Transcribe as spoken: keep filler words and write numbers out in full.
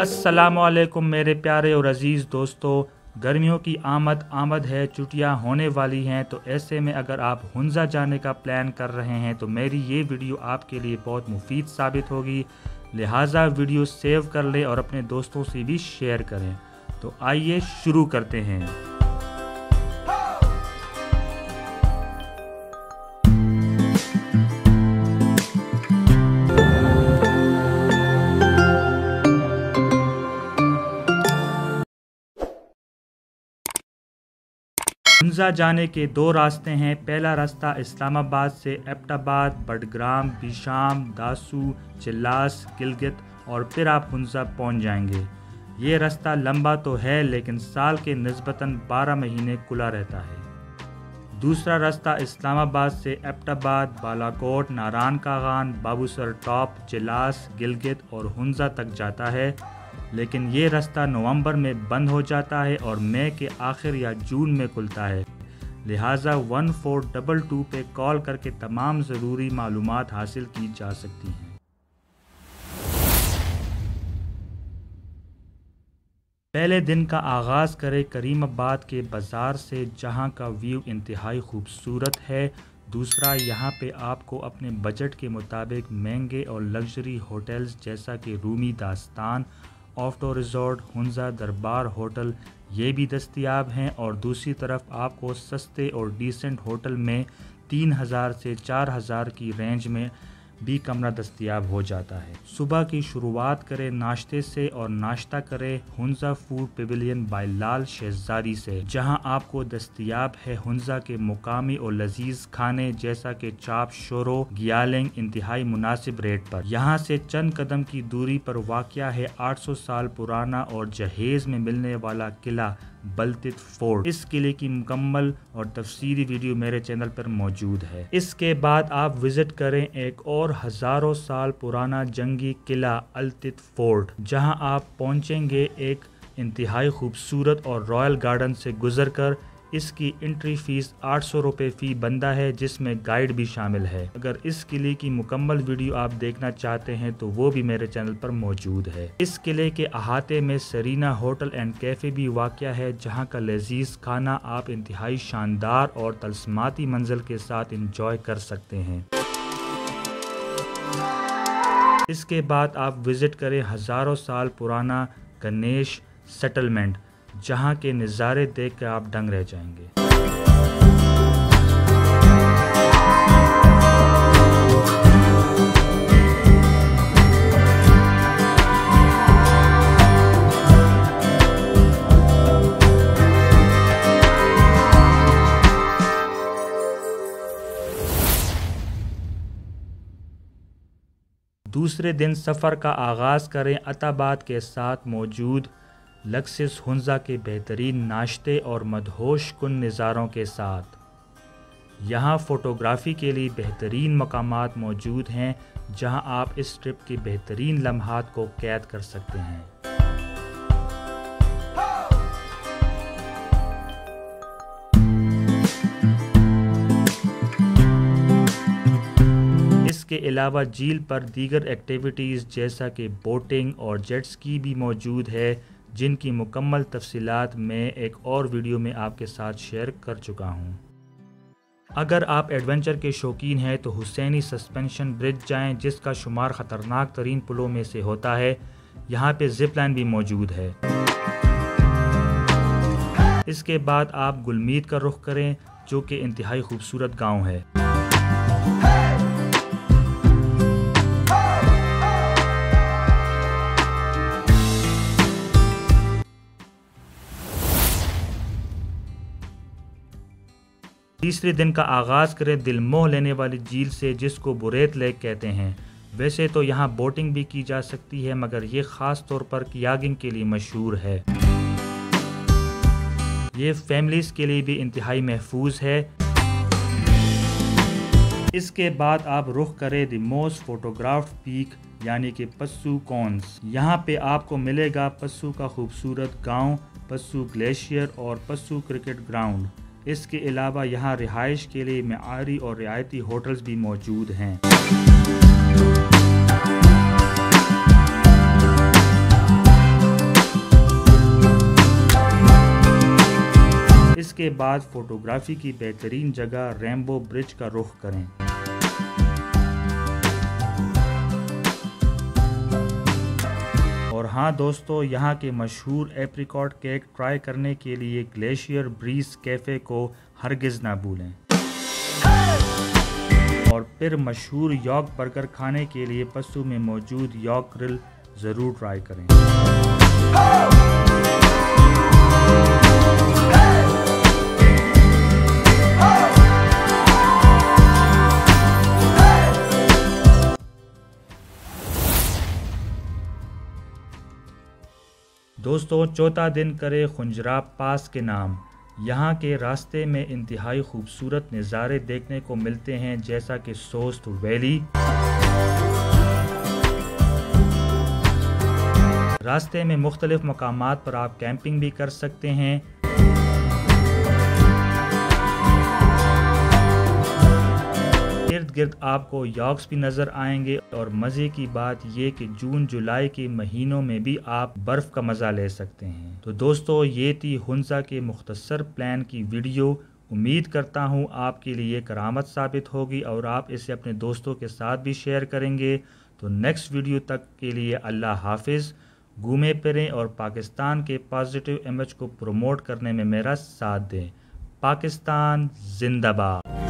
अस्सलामुअलैकुम मेरे प्यारे और अज़ीज़ दोस्तों, गर्मियों की आमद आमद है, छुट्टियां होने वाली हैं। तो ऐसे में अगर आप हुंज़ा जाने का प्लान कर रहे हैं तो मेरी ये वीडियो आपके लिए बहुत मुफीद साबित होगी। लिहाजा वीडियो सेव कर लें और अपने दोस्तों से भी शेयर करें। तो आइए शुरू करते हैं। हुंज़ा जाने के दो रास्ते हैं। पहला रास्ता इस्लामाबाद से एबटाबाद, बडग्राम, बिशाम, दासू, चिल्लास, गिलगित और फिर आप हुंज़ा पहुंच जाएंगे। ये रास्ता लंबा तो है लेकिन साल के निस्बतन बारह महीने खुला रहता है। दूसरा रास्ता इस्लामाबाद से एबटाबाद, बालाकोट, नारायण कागान, बाबूसर टॉप, चिल्लास, गिलगित और हुंज़ा तक जाता है, लेकिन ये रास्ता नवंबर में बंद हो जाता है और मई के आखिर या जून में खुलता है। लिहाजा वन फोर डबल टू पे कॉल करके तमाम ज़रूरी मालूमात हासिल की जा सकती हैं। पहले दिन का आगाज़ करें करीमाबाद के बाज़ार से, जहां का व्यू इंतहाई खूबसूरत है। दूसरा, यहाँ पे आपको अपने बजट के मुताबिक महंगे और लग्जरी होटल्स जैसा कि रूमी दास्तान, ऑफ्टो रिजॉर्ट, हुंज़ा दरबार होटल ये भी दस्तयाब हैं। और दूसरी तरफ आपको सस्ते और डिसेंट होटल में तीन हज़ार से चार हज़ार की रेंज में भी कमरा दस्तयाब हो जाता है। सुबह की शुरुआत करें नाश्ते से और नाश्ता करें Hunza food pavilion by Lal Shahzadi से, जहां आपको दस्तयाब है हुंज़ा के मुकामी और लजीज खाने जैसा कि चाप शोरो गियालिंग इंतहाई मुनासिब रेट पर। यहां से चंद कदम की दूरी पर वाक़या है आठ सौ साल पुराना और जहेज में मिलने वाला किला बल्तित फोर्ट। इस किले की मुकम्मल और तफसीली वीडियो मेरे चैनल पर मौजूद है। इसके बाद आप विजिट करें एक और हज़ारों साल पुराना जंगी किला अल्तित फोर्ट, जहां आप पहुंचेंगे एक इंतहाई खूबसूरत और रॉयल गार्डन से गुजरकर। इसकी एंट्री फीस आठ सौ रुपये फ़ी बंदा है, जिसमें गाइड भी शामिल है। अगर इस किले की मुकम्मल वीडियो आप देखना चाहते हैं तो वो भी मेरे चैनल पर मौजूद है। इस किले के अहाते में सरीना होटल एंड कैफ़े भी वाक़या है, जहां का लजीज खाना आप इंतहाई शानदार और तलस्माती मंजर के साथ इंजॉय कर सकते हैं। इसके बाद आप विजिट करें हज़ारों साल पुराना गणेश सेटलमेंट, जहां के नज़ारे देख कर आप दंग रह जाएंगे। दूसरे दिन सफ़र का आगाज़ करें अताबाद के साथ मौजूद लक्सिस हुंज़ा के बेहतरीन नाश्ते और मदहोश कुन नज़ारों के साथ। यहाँ फ़ोटोग्राफ़ी के लिए बेहतरीन मकामात मौजूद हैं, जहाँ आप इस ट्रिप के बेहतरीन लम्हात को कैद कर सकते हैं। इसके अलावा झील पर दीगर एक्टिविटीज़ जैसा कि बोटिंग और जेट स्की भी मौजूद है, जिनकी मुकम्मल तफसीलात मैं एक और वीडियो में आपके साथ शेयर कर चुका हूं। अगर आप एडवेंचर के शौकीन हैं तो हुसैनी सस्पेंशन ब्रिज जाएं, जिसका शुमार ख़तरनाक तरीन पुलों में से होता है। यहाँ पे जिप लाइन भी मौजूद है। इसके बाद आप गुलमीद का रुख करें, जो कि इंतहाई खूबसूरत गाँव है। तीसरे दिन का आगाज़ करें दिलमोह लेने वाली झील से, जिसको बुरेत लेक कहते हैं। वैसे तो यहाँ बोटिंग भी की जा सकती है, मगर ये ख़ास तौर पर कियागिंग के लिए मशहूर है। ये फैमिलीज़ के लिए भी इंतहाई महफूज है। इसके बाद आप रुख करें द मोस्ट फोटोग्राफ्ड पीक यानी कि पस्सू कॉन्स। यहाँ पे आपको मिलेगा पस्सू का खूबसूरत गाँव, पस्सू ग्लेशियर और पस्सू क्रिकेट ग्राउंड। इसके अलावा यहाँ रिहाइश के लिए मेआरी और रियायती होटल्स भी मौजूद हैं। इसके बाद फ़ोटोग्राफ़ी की बेहतरीन जगह रेनबो ब्रिज का रुख करें। और हाँ दोस्तों, यहाँ के मशहूर एप्रिकॉट केक ट्राई करने के लिए ग्लेशियर ब्रीज कैफ़े को हरगिज़ ना भूलें। और फिर मशहूर यॉर्क बर्गर खाने के लिए पस्सू में मौजूद यॉर्क ग्रिल ज़रूर ट्राई करें। दोस्तों, चौथा दिन करे खुंजराब पास के नाम। यहाँ के रास्ते में इंतहाई खूबसूरत नज़ारे देखने को मिलते हैं, जैसा कि सोस्ट वैली। रास्ते में मुख्तलिफ मकामात पर आप कैंपिंग भी कर सकते हैं। इर्द गिर्द आपको यॉर्क्स भी नज़र आएंगे। और मज़े की बात ये कि जून जुलाई के महीनों में भी आप बर्फ़ का मज़ा ले सकते हैं। तो दोस्तों, ये थी हुंज़ा के मुख्तसर प्लान की वीडियो। उम्मीद करता हूँ आपके लिए करामत साबित होगी और आप इसे अपने दोस्तों के साथ भी शेयर करेंगे। तो नेक्स्ट वीडियो तक के लिए अल्लाह हाफिज़। घूमे फिरें और पाकिस्तान के पॉजिटिव इमेज को प्रमोट करने में मेरा साथ दें। पाकिस्तान जिंदाबाद।